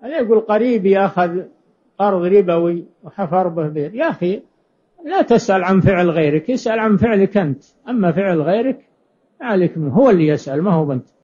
أنا يقول قريبي أخذ قرض ربوي وحفر به بئر. يا أخي لا تسأل عن فعل غيرك، اسأل عن فعلك أنت، أما فعل غيرك عليك منه، هو اللي يسأل ما هو أنت.